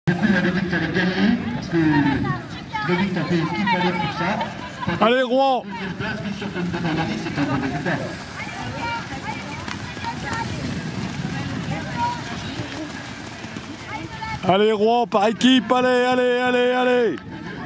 Du coup, il avait dit que tu allais gagner, parce que Loïc t'a fait ce qu'il fallait pour ça. Allez, Rouen! Deuxième place, mais sur comme on a dit, c'est un bon résultat. Allez, Rouen, par équipe, allez, allez, allez, allez!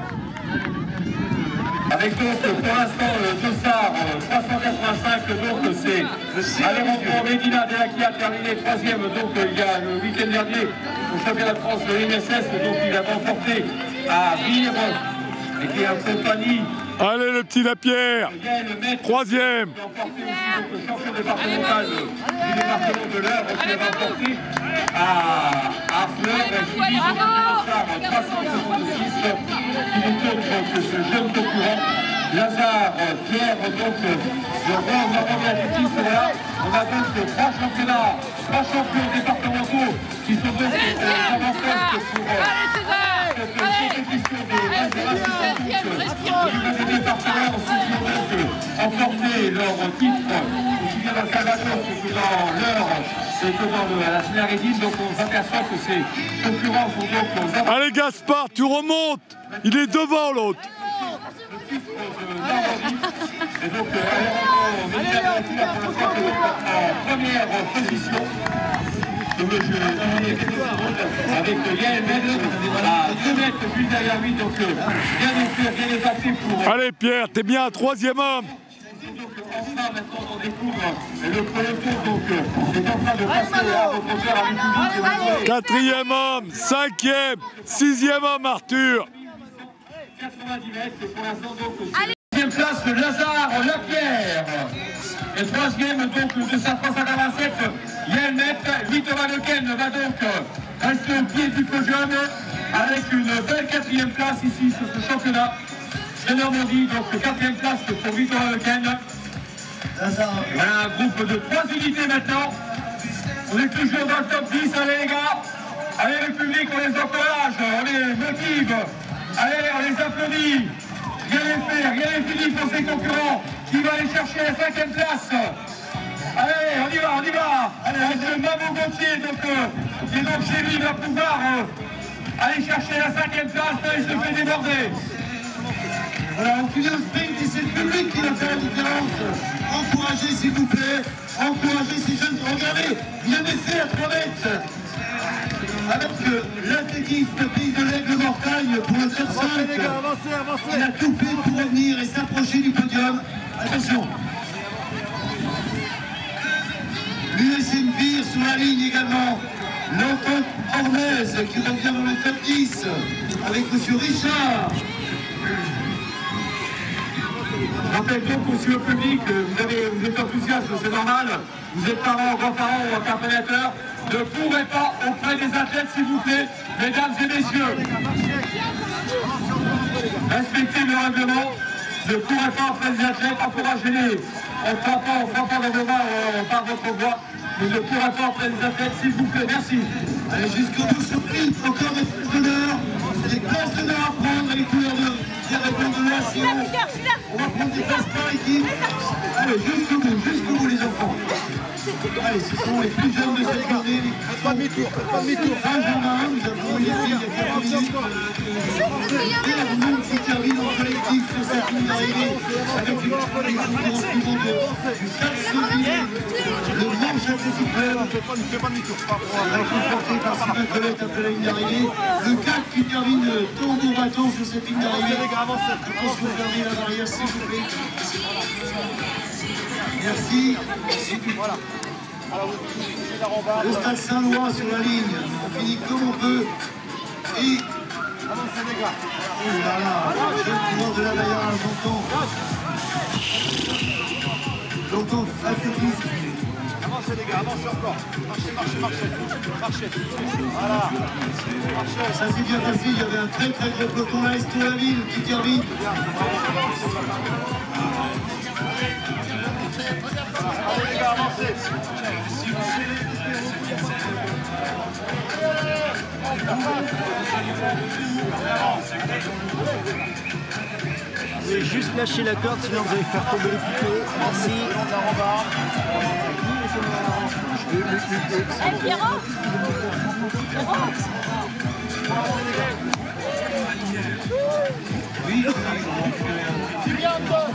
Avec donc pour l'instant le Dossard 385, donc c'est Alejandro Medina qui a terminé troisième donc il y a le week-end dernier au championnat de France de l'MSS, donc il a remporté à Vire et qui est en compagnie. Allez, le petit Lapierre! Troisième! Qui a remporté aussi donc, le champion départemental du département de l'Eure qui a remporté à Fleur, suivi de Dossard 366 qui nous tourne donc ce jeune concurrent. Lazare, Pierre, donc le grand moment d'athlétisme, là, on a donc trois championnats, trois champions départementaux qui sont donc avant-postes pour cette compétition des au niveau des départements, ceux qui ont donc emporté leur titre, aussi bien dans le Calvados que dans l'Eure et que dans la Sénérédine, donc on s'aperçoit que ces concurrents sont donc aux Allez, Gaspard, tu remontes! Il est devant, l'autre! Et donc, Medina pour l'instant en première position. Avec Yael Med à 2 mètres juste derrière lui. Donc, bien épaté pour. Allez, Pierre, t'es bien un troisième homme! Enfin, maintenant, on découvre le peloton, donc, est en train de passer à votre cœur à République. Quatrième homme, cinquième, sixième homme, Arthur! 90 mètres, et pour l'instant, donc, deuxième place, le Lazare Lapierre. Et troisième, donc, le 287, Yael Met. Thomas Lequen va donc rester au pied du podium avec une belle quatrième place ici sur ce championnat de Normandie. Donc, quatrième place pour Thomas Lequen. Voilà un groupe de 3 unités maintenant. On est toujours dans le top 10. Allez, les gars. Allez, le public, on les encourage, on les motive. Allez, on les applaudit. Rien n'est fini pour ses concurrents. Qui va aller chercher la 5e place? Allez, on y va. Allez, le Mamo Gauthier, qui est donc chez lui, va pouvoir aller chercher la 5e place. Là, il se fait déborder. Voilà, on finit au sprint et c'est le public qui va faire la différence. Encouragez, s'il vous plaît. Encouragez ces jeunes. Regardez, bien essai à 3 mètres. Avec l'athlétiste Pays de l'Aigle Mortagne pour le faire 5. Il a tout fait pour revenir et s'approcher du podium. Attention. L'USM Vire sur la ligne également. L'Entente Ornaise qui revient dans le top 10 avec M. Richard. Je rappelle donc aussi au public, vous êtes enthousiaste, c'est normal. Vous êtes parents, grands-parents ou accompagnateurs. Ne courez pas auprès des athlètes, s'il vous plaît, mesdames et messieurs. Respectez le règlement. Ne courez pas auprès des athlètes, encouragez-les. On ne fera pas dans vos mains par votre voix. Mais ne courez pas auprès des athlètes, s'il vous plaît. Merci. Allez, jusqu'au bout, surprise, encore des places d'honneur. Des places d'honneur à prendre, les couleurs de l'Oisillon. On va prendre des places par équipe. Allez, jusqu'au bout, les enfants. Allez, ce sont les plus jeunes de cette journée. Pas demi-tour. Benjamin, nous avons ici il y a quelques minutes. Pierre qui termine en collectif sur cette ligne d'arrivée avec une concurrence suivante du Saxe-Ville, le manche athlétique club. Porté par Sylvain Colette après la ligne d'arrivée. Le 4 qui termine tambour battant sur cette ligne d'arrivée. Je pense que vous fermez la barrière, s'il vous plaît. Merci. Voilà. Le Stade Saint-Louis sur la ligne. On finit comme on peut. Et. Oh là là, je vois de là d'ailleurs, j'entends athlétisme. Avancez les gars, avancez encore. Marchez. Voilà. Marchez. Ça s'est bien passé, il y avait un très gros peloton là, Estou la ville qui termine. Allez les gars, avancez. Vous allez juste lâcher la corde, sinon vous allez faire tomber les piquets. Merci. Pierrot C'est bien, toi.